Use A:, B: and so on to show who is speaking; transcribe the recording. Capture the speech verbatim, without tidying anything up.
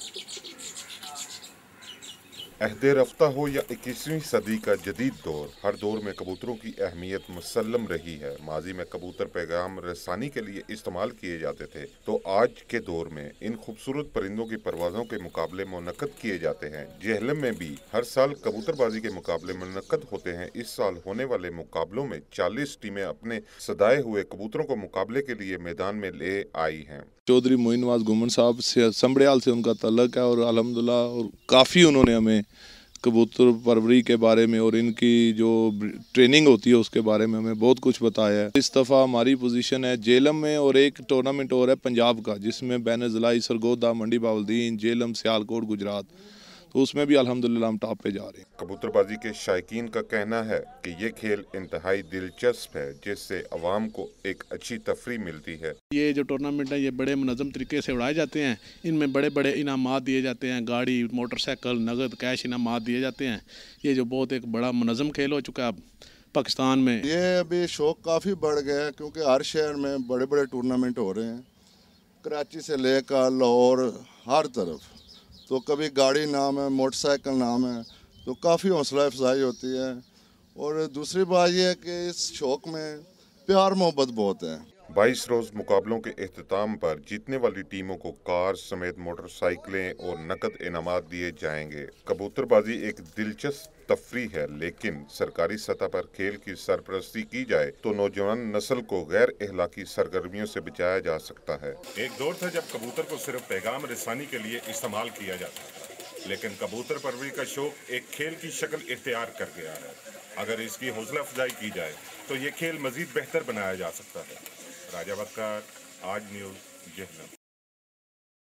A: अहद रफ्ता हो या इक्कीसवीं सदी का जदीद दौर, हर दौर में कबूतरों की अहमियत मुसल्लम रही है। माजी में कबूतर पैगाम रसानी के लिए इस्तेमाल किए जाते थे, तो आज के दौर में इन खूबसूरत परिंदों की परवाज़ों के मुकाबले मुनक्कद किए जाते हैं। जेहलम में भी हर साल कबूतरबाजी के मुकाबले मुनक्कद होते हैं। इस साल होने वाले मुकाबलों में चालीस टीमें अपने सदाए हुए कबूतरों को मुकाबले के लिए मैदान में ले आई हैं।
B: चौधरी मोइन नवाज गुमन साहब से संबड़ियाल से उनका तल्लक है और अल्हम्दुलिल्लाह और काफ़ी उन्होंने हमें कबूतर परवरी के बारे में और इनकी जो ट्रेनिंग होती है उसके बारे में हमें बहुत कुछ बताया है। इस दफ़ा हमारी पोजीशन है जेलम में और एक टूर्नामेंट और है पंजाब का, जिसमें बैन ज़िलाई सरगोदा मंडी बावलदीन जेलम सियालकोट गुजरात, तो उसमें भी अल्हम्दुलिल्लाह हम टॉप पे जा रहे हैं।
A: कबूतरबाजी के शायकीन का कहना है कि ये खेल इंतहाई दिलचस्प है, जिससे अवाम को एक अच्छी तफरी मिलती है।
C: ये जो टूर्नामेंट है ये बड़े मुनज़्ज़म तरीके से उड़ाए जाते हैं। इनमें बड़े बड़े इनामात दिए जाते हैं, गाड़ी, मोटरसाइकिल, नगद कैश इनामात दिए जाते हैं। ये जो बहुत एक बड़ा मुनज़्ज़म खेल हो चुका है अब पाकिस्तान में।
D: ये अभी शौक़ काफ़ी बढ़ गया है, क्योंकि हर शहर में बड़े बड़े टूर्नामेंट हो रहे हैं, कराची से लेकर लाहौर हर तरफ। तो कभी गाड़ी नाम है, मोटरसाइकिल नाम है, तो काफ़ी हौसला अफजाई होती है। और दूसरी बात यह है कि इस शौक़ में प्यार मोहब्बत बहुत है।
A: बाईस रोज़ मुकाबलों के अख्ताम पर जीतने वाली टीमों को कार समेत मोटरसाइकिलें और नकद इनामात दिए जाएंगे। कबूतरबाजी एक दिलचस्प तफरी है, लेकिन सरकारी सतह पर खेल की सरपरस्ती की जाए तो नौजवान नस्ल को गैर अखलाकी सरगर्मियों से बचाया जा सकता है।
E: एक दौर था जब कबूतर को सिर्फ पैगाम रसानी के लिए इस्तेमाल किया जाता था, लेकिन कबूतर परवरी का शौक एक खेल की शक्ल इख्तियार कर गया है। अगर इसकी हौसला अफजाई की जाए तो ये खेल मजीद बेहतर बनाया जा सकता है। राजा बक्कार, आज न्यूज़, जेहलम।